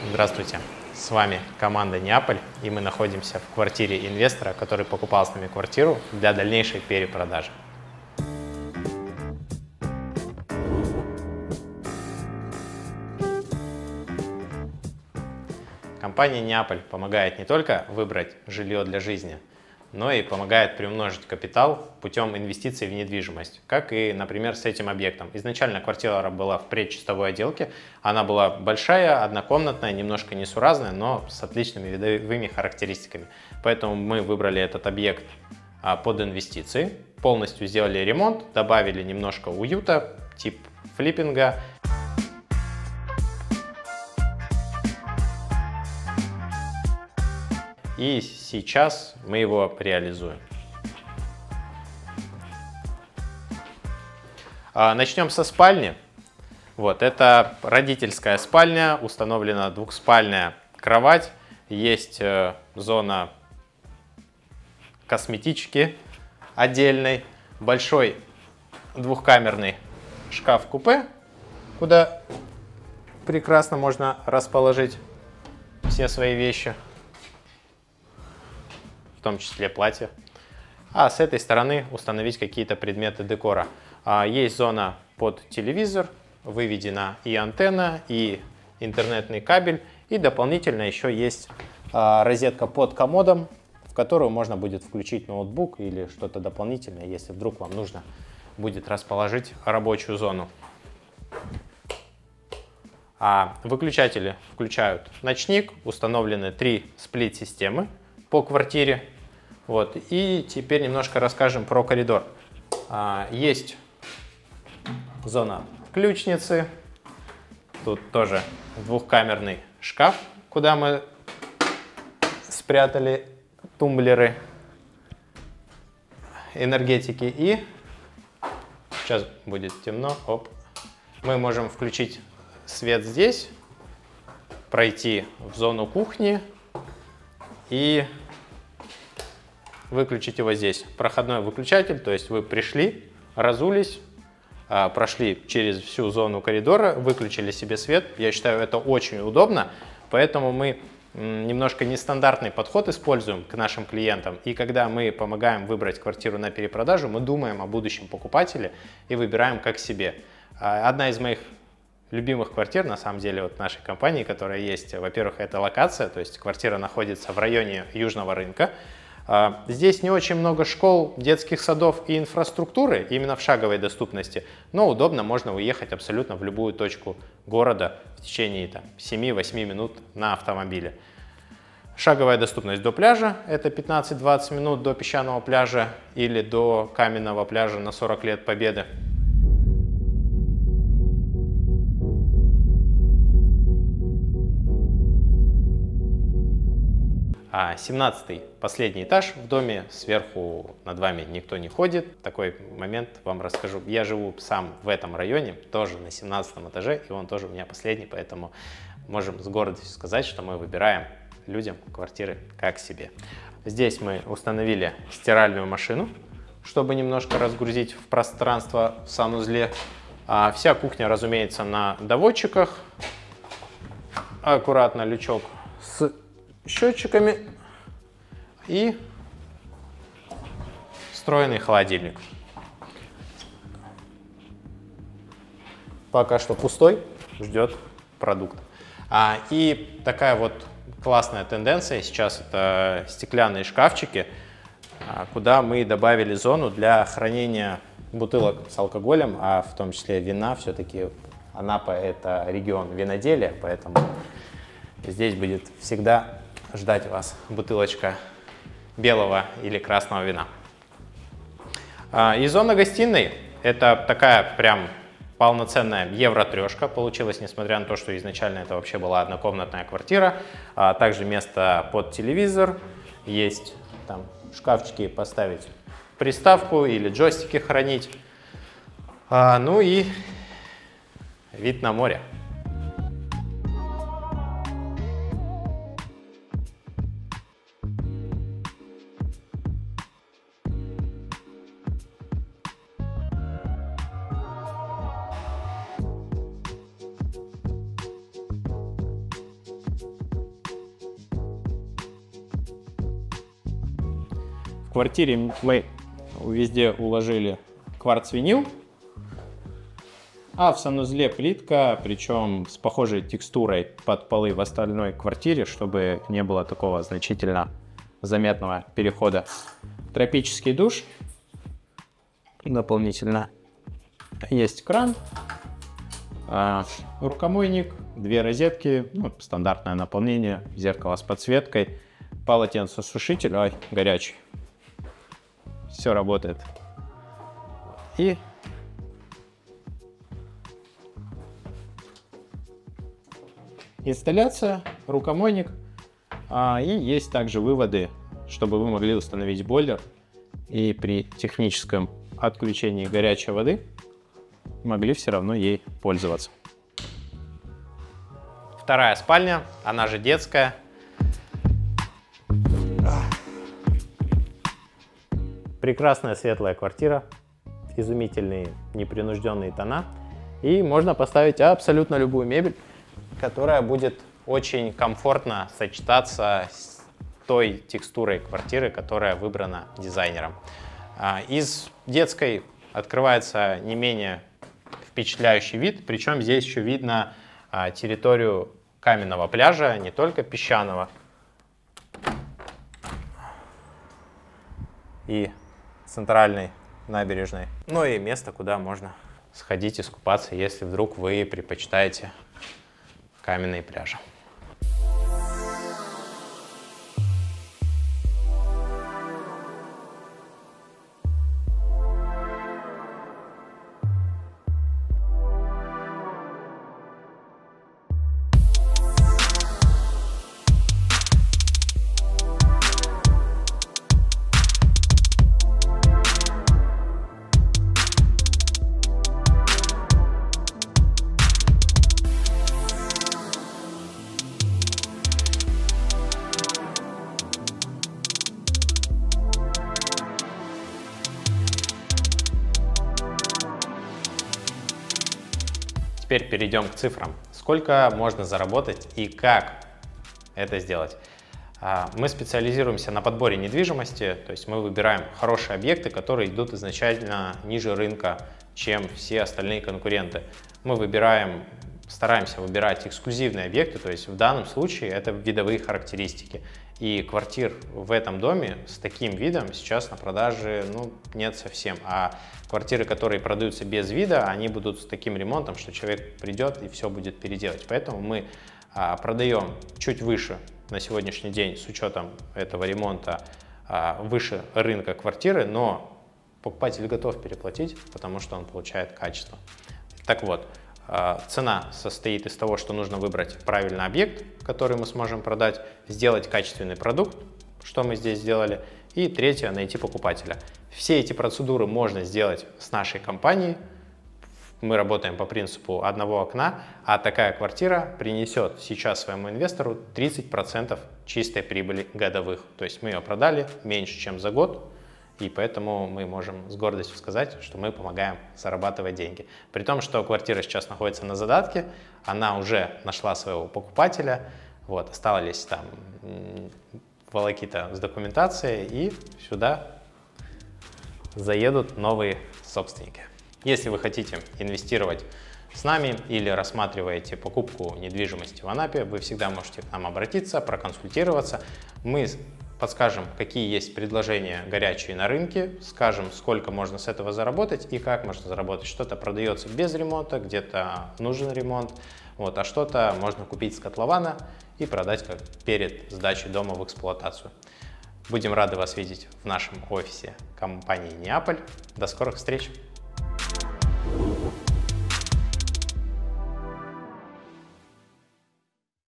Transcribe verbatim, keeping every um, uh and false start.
Здравствуйте, с вами команда Неаполь, и мы находимся в квартире инвестора, который покупал с нами квартиру для дальнейшей перепродажи. Компания Неаполь помогает не только выбрать жилье для жизни, но и помогает приумножить капитал путем инвестиций в недвижимость, как и, например, с этим объектом. Изначально квартира была в предчистовой отделке, она была большая, однокомнатная, немножко несуразная, но с отличными видовыми характеристиками. Поэтому мы выбрали этот объект под инвестиции, полностью сделали ремонт, добавили немножко уюта, тип флиппинга. И сейчас мы его реализуем. Начнем со спальни. Вот, это родительская спальня, установлена двухспальная кровать, есть зона косметички отдельной, большой двухкамерный шкаф-купе, куда прекрасно можно расположить все свои вещи, в том числе платье. А с этой стороны установить какие-то предметы декора. Есть зона под телевизор, выведена и антенна, и интернетный кабель, и дополнительно еще есть розетка под комодом, в которую можно будет включить ноутбук или что-то дополнительное, если вдруг вам нужно будет расположить рабочую зону. А выключатели включают ночник, установлены три сплит-системы по квартире. Вот. И теперь немножко расскажем про коридор. А, есть зона ключницы. Тут тоже двухкамерный шкаф, куда мы спрятали тумблеры энергетики. И сейчас будет темно. Оп. Мы можем включить свет здесь, пройти в зону кухни и выключить его здесь. Проходной выключатель, то есть вы пришли, разулись, прошли через всю зону коридора, выключили себе свет. Я считаю, это очень удобно, поэтому мы немножко нестандартный подход используем к нашим клиентам. И когда мы помогаем выбрать квартиру на перепродажу, мы думаем о будущем покупателе и выбираем как себе. Одна из моих любимых квартир, на самом деле, вот нашей компании, которая есть, во-первых, это локация, то есть квартира находится в районе Южного рынка. Здесь не очень много школ, детских садов и инфраструктуры, именно в шаговой доступности, но удобно, можно уехать абсолютно в любую точку города в течение семи-восьми минут на автомобиле. Шаговая доступность до пляжа – это пятнадцать-двадцать минут до песчаного пляжа или до каменного пляжа на сорок лет Победы. А семнадцатый, последний этаж в доме, сверху над вами никто не ходит. Такой момент вам расскажу. Я живу сам в этом районе, тоже на семнадцатом этаже, и он тоже у меня последний, поэтому можем с гордостью сказать, что мы выбираем людям квартиры как себе. Здесь мы установили стиральную машину, чтобы немножко разгрузить в пространство в санузле. А вся кухня, разумеется, на доводчиках. Аккуратно лючок с счетчиками и встроенный холодильник. Пока что пустой, ждет продукт. А, и такая вот классная тенденция сейчас — это стеклянные шкафчики, куда мы добавили зону для хранения бутылок с алкоголем, а в том числе вина. Все-таки Анапа — это регион виноделия, поэтому здесь будет всегда ждать вас бутылочка белого или красного вина. И зона гостиной — это такая прям полноценная евро-трешка получилась, несмотря на то, что изначально это вообще была однокомнатная квартира. Также место под телевизор, есть там шкафчики поставить приставку или джойстики хранить. Ну и вид на море. квартире мы везде уложили кварц-винил, а в санузле плитка, причем с похожей текстурой под полы в остальной квартире, чтобы не было такого значительно заметного перехода. Тропический душ. Дополнительно есть кран, рукомойник, две розетки, ну, стандартное наполнение, зеркало с подсветкой, полотенцесушитель, ой, горячий. Все работает. И инсталляция, рукомойник, а, и есть также выводы, чтобы вы могли установить бойлер и при техническом отключении горячей воды могли все равно ей пользоваться. Вторая спальня, она же детская. Прекрасная светлая квартира, изумительные непринужденные тона. И можно поставить абсолютно любую мебель, которая будет очень комфортно сочетаться с той текстурой квартиры, которая выбрана дизайнером. Из детской открывается не менее впечатляющий вид, причем здесь еще видно территорию каменного пляжа, не только песчаного. И центральной набережной. Ну и место, куда можно сходить искупаться, если вдруг вы предпочитаете каменные пляжи. Теперь перейдем к цифрам. Сколько можно заработать и как это сделать? Мы специализируемся на подборе недвижимости, то есть мы выбираем хорошие объекты, которые идут изначально ниже рынка, чем все остальные конкуренты. Мы выбираем, стараемся выбирать эксклюзивные объекты, то есть в данном случае это видовые характеристики. И квартир в этом доме с таким видом сейчас на продаже ну, нет совсем. А квартиры, которые продаются без вида, они будут с таким ремонтом, что человек придет и все будет переделать. Поэтому мы а, продаем чуть выше на сегодняшний день с учетом этого ремонта а, выше рынка квартиры, но покупатель готов переплатить, потому что он получает качество. Так вот, а, цена состоит из того, что нужно выбрать правильный объект, который мы сможем продать, сделать качественный продукт, что мы здесь сделали, и третье, найти покупателя. Все эти процедуры можно сделать с нашей компанией. Мы работаем по принципу одного окна, а такая квартира принесет сейчас своему инвестору тридцать процентов чистой прибыли годовых. То есть мы ее продали меньше, чем за год, и поэтому мы можем с гордостью сказать, что мы помогаем зарабатывать деньги. При том, что квартира сейчас находится на задатке, она уже нашла своего покупателя, вот, остались там волокита с документацией, и сюда заедут новые собственники. Если вы хотите инвестировать с нами или рассматриваете покупку недвижимости в Анапе, вы всегда можете к нам обратиться, проконсультироваться. Мы подскажем, какие есть предложения горячие на рынке, скажем, сколько можно с этого заработать и как можно заработать. Что-то продается без ремонта, где-то нужен ремонт, вот, а что-то можно купить с котлована и продать как перед сдачей дома в эксплуатацию. Будем рады вас видеть в нашем офисе компании Неаполь. До скорых встреч!